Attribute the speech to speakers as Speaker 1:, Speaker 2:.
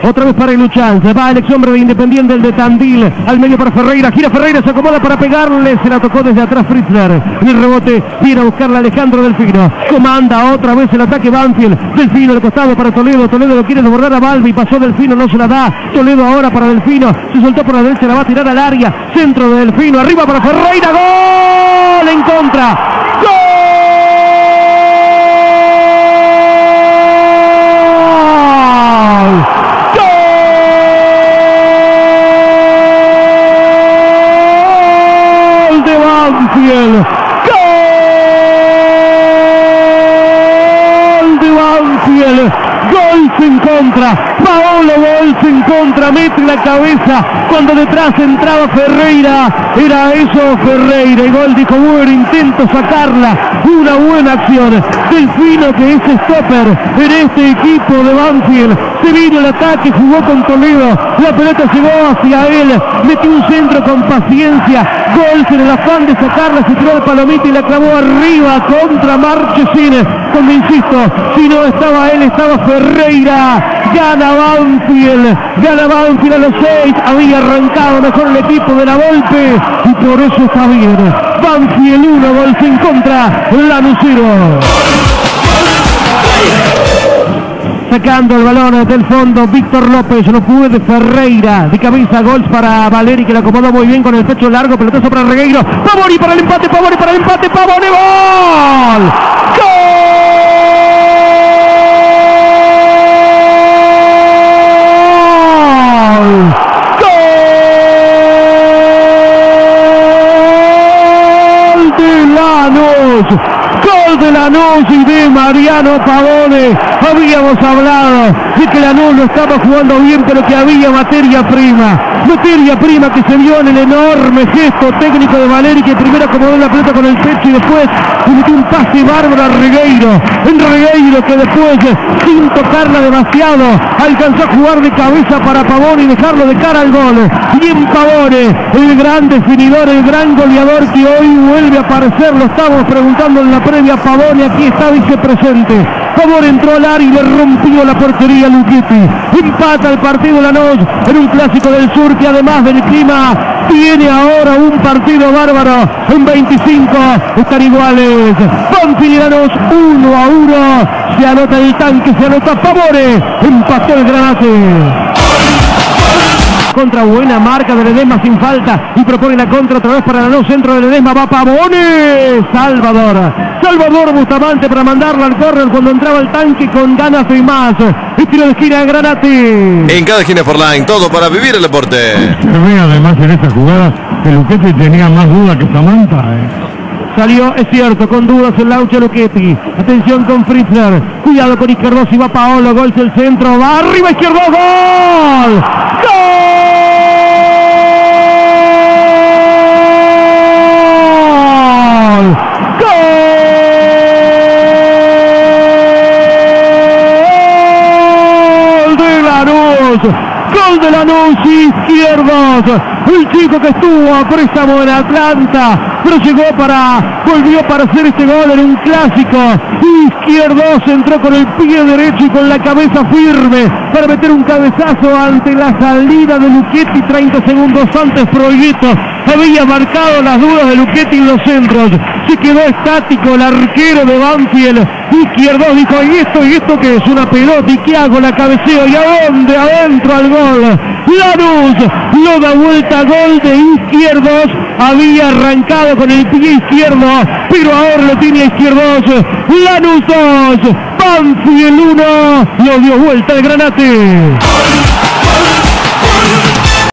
Speaker 1: Otra vez para Luchán. Se va el ex hombre de Independiente, el de Tandil. Al medio para Ferreira. Gira Ferreira, se acomoda para pegarle. Se la tocó desde atrás Fritzler. Y el rebote viene a buscarla Alejandro Delfino. Comanda otra vez el ataque Banfield. Delfino al costado para Toledo. Toledo lo quiere desbordar a Balbi. Pasó Delfino, no se la da. Toledo ahora para Delfino. Se soltó por la derecha, la va a tirar al área. Centro de Delfino. Arriba para Ferreira. ¡Gol! En contra. ¡Gol! Banfield, gol de Banfield, gol en contra, Paolo Golz en contra, mete la cabeza cuando detrás entraba Ferreira, era eso Ferreira, y Gol dijo bueno, intento sacarla, una buena acción, Delfino que es stopper en este equipo de Banfield, se vino el ataque, jugó con Toledo, la pelota llegó hacia él, metió un centro con paciencia, Golz en el afán de sacarla, se tiró el palomito y la clavó arriba contra Marchesín, cuando insisto, si no estaba él, estaba Ferreira. Gana Banfield a los 6, había arrancado mejor el equipo de la Volpe y por eso está bien. Banfield 1, Golz en contra, Lanús 0. Sacando el balón del fondo, Víctor López, no puede Ferreira, de cabeza Golz para Valeri que la acomodó muy bien con el pecho largo, pelotazo para Regueiro, Pavoni para el empate, Pavoni, ¡gol! Gol de Lanús y de Mariano Pavone. Habíamos hablado de que Lanús no estaba jugando bien, pero que había materia prima que se vio en el enorme gesto técnico de Valeri, que primero acomodó la pelota con el pecho y después metió un pase bárbaro a Regueiro, que después sin tocarla demasiado alcanzó a jugar de cabeza para Pavone y dejarlo de cara al gol. Bien Pavone, el gran definidor, el gran goleador que hoy vuelve a aparecer, lo estábamos preguntando en la previa. Pavone aquí está, dice presente. Pavone entró al área y le rompió la portería a Luchetti. Empata el partido Lanús en un clásico del sur que además del clima tiene ahora un partido bárbaro. En 25 están iguales. Banfield y Lanús 1-1. Se anota el tanque, se anota Pavone. Empató el Granate. Contra buena marca de Ledesma sin falta y propone la contra otra vez para Lanús, centro de Ledesma, va Pavone, Salvador Bustamante para mandarla al córner cuando entraba el tanque con ganas y más. Y tiro de esquina de Granate.
Speaker 2: En cada esquina Forline, todo para vivir el deporte.
Speaker 3: Se ve además en esta jugada que Luchetti tenía más duda que Samantha.
Speaker 1: Salió, es cierto, con dudas el Laucha Luchetti. Atención con Fritzler. Cuidado con Izquierdos y va Paolo. Golz el centro. Va arriba Izquierdos. ¡Gol! Gol de Lanús, Izquierdos, el chico que estuvo a préstamo en Atlanta, pero volvió para hacer este gol en un clásico. Izquierdos entró con el pie derecho y con la cabeza firme para meter un cabezazo ante la salida de Luchetti 30 segundos antes. Proyecto había marcado las dudas de Luchetti en los centros, se quedó estático el arquero de Banfield. Izquierdos dijo, ¿y esto qué es? Una pelota, ¿y qué hago? La cabeceo, ¿y a dónde? Adentro al gol. Lanús lo da vuelta, gol de Izquierdos. Había arrancado con el pie izquierdo, pero ahora lo tiene Izquierdos. Lanús 2, Banfield 1, lo dio vuelta el Granate.